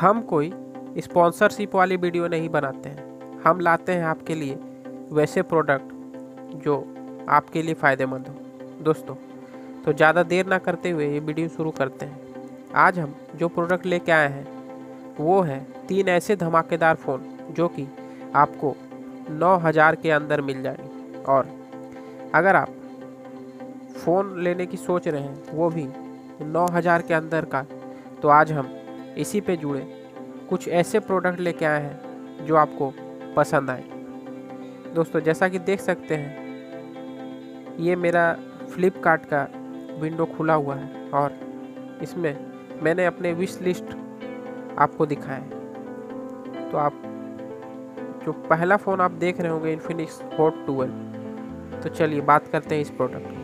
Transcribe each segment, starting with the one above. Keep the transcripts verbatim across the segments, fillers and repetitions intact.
हम कोई स्पॉन्सरशिप वाली वीडियो नहीं बनाते हैं। हम लाते हैं आपके लिए वैसे प्रोडक्ट जो आपके लिए फ़ायदेमंद हो। दोस्तों, तो ज़्यादा देर ना करते हुए ये वीडियो शुरू करते हैं। आज हम जो प्रोडक्ट लेके आए हैं वो है तीन ऐसे धमाकेदार फ़ोन जो कि आपको नौ हज़ार के अंदर मिल जाएंगे। और अगर आप फ़ोन लेने की सोच रहे हैं वो भी नौ हज़ार के अंदर का, तो आज हम इसी पे जुड़े कुछ ऐसे प्रोडक्ट लेके आए हैं जो आपको पसंद आए। दोस्तों, जैसा कि देख सकते हैं ये मेरा फ्लिपकार्ट का विंडो खुला हुआ है और इसमें मैंने अपने विश लिस्ट आपको दिखाया है। तो आप जो पहला फ़ोन आप देख रहे होंगे इन्फिनिक्स हॉट ट्वेल्व। तो चलिए बात करते हैं इस प्रोडक्ट की।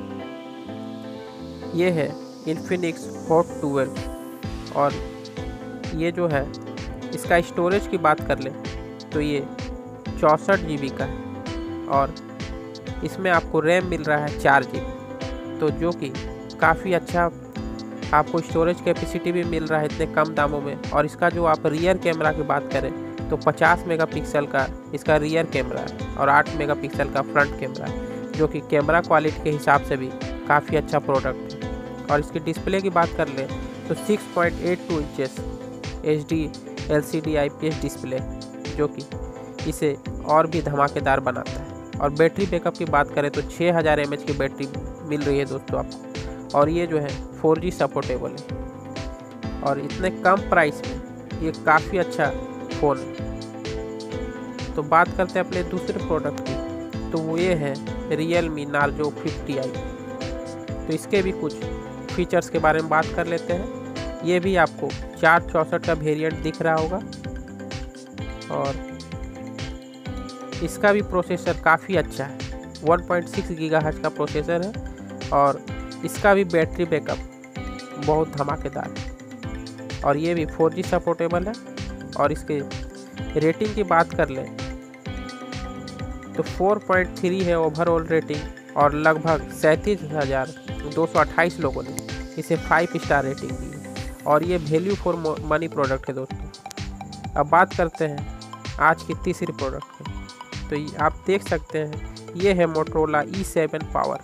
ये है इन्फिनिक्स हॉट ट्वेल्व और ये जो है इसका स्टोरेज की बात कर लें तो ये चौंसठ जी बी का है और इसमें आपको रैम मिल रहा है चार जी बी, तो जो कि काफ़ी अच्छा आपको स्टोरेज कैपेसिटी भी मिल रहा है इतने कम दामों में। और इसका जो आप रियर कैमरा की बात करें तो पचास मेगापिक्सल का इसका रियर कैमरा है और आठ मेगापिक्सल का फ्रंट कैमरा है, जो कि कैमरा क्वालिटी के हिसाब से भी काफ़ी अच्छा प्रोडक्ट है। और इसकी डिस्प्ले की बात कर लें तो six point eight two inches H D L C D I P S display, जो कि इसे और भी धमाकेदार बनाता है। और बैटरी बैकअप की बात करें तो छः हज़ार एम एच की बैटरी मिल रही है दोस्तों आपको। और ये जो है फोर जी सपोर्टेबल है और इतने कम प्राइस में ये काफ़ी अच्छा फ़ोन है। तो बात करते हैं अपने दूसरे प्रोडक्ट की, तो वो ये है रियलमी नार्जो फिफ्टी आई। तो इसके भी कुछ फीचर्स के बारे में बात कर लेते हैं। ये भी आपको चार चौंसठ का वेरिएंट दिख रहा होगा और इसका भी प्रोसेसर काफ़ी अच्छा है, वन पॉइंट सिक्स गीगाहर्ट्ज़ का प्रोसेसर है और इसका भी बैटरी बैकअप बहुत धमाकेदार है। और ये भी फोर जी सपोर्टेबल है। और इसके रेटिंग की बात कर लें तो फोर पॉइंट थ्री है ओवरऑल रेटिंग और लगभग सैंतीस हज़ार दो सौ अट्ठाईस लोगों ने इसे फाइव स्टार रेटिंग दी है। और ये वैल्यू फॉर मनी प्रोडक्ट है दोस्तों। अब बात करते हैं आज की तीसरी प्रोडक्ट की। तो ये आप देख सकते हैं ये है मोटरोला ई सेवन पावर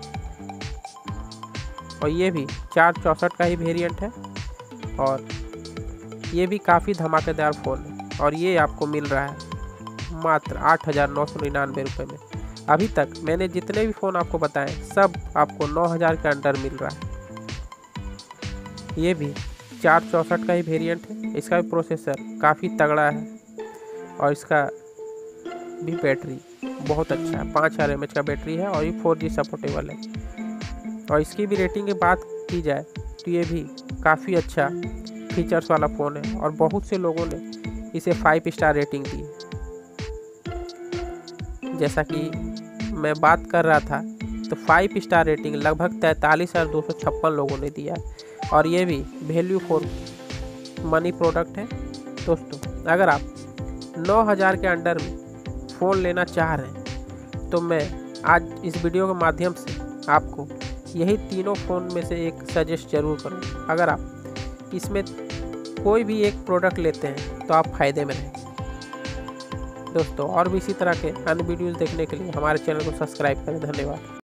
और ये भी चार चौंसठ का ही वेरिएंट है और ये भी काफ़ी धमाकेदार फ़ोन है। और ये आपको मिल रहा है मात्र आठ हज़ार नौ सौ निन्यानवे रुपये में। अभी तक मैंने जितने भी फ़ोन आपको बताए सब आपको नौ हज़ार के अंडर मिल रहा है। ये भी चार चौंसठ का ही वेरिएंट है। इसका भी प्रोसेसर काफ़ी तगड़ा है और इसका भी बैटरी बहुत अच्छा है, पाँच हज़ार एम एच का बैटरी है और ये फोर जी सपोर्टेबल है। और इसकी भी रेटिंग की बात की जाए तो ये भी काफ़ी अच्छा फीचर्स वाला फ़ोन है और बहुत से लोगों ने इसे फाइव स्टार रेटिंग दी। जैसा कि मैं बात कर रहा था तो फाइव स्टार रेटिंग लगभग तैंतालीस हज़ार दो सौ छप्पन लोगों ने दिया है और ये भी वैल्यू फॉर मनी प्रोडक्ट है। दोस्तों, अगर आप नौ हज़ार के अंडर में फ़ोन लेना चाह रहे हैं तो मैं आज इस वीडियो के माध्यम से आपको यही तीनों फ़ोन में से एक सजेस्ट जरूर करूँ। अगर आप इसमें कोई भी एक प्रोडक्ट लेते हैं तो आप फ़ायदे में रहेंगे। दोस्तों, और भी इसी तरह के अन्य वीडियोज़ देखने के लिए हमारे चैनल को सब्सक्राइब करें। धन्यवाद।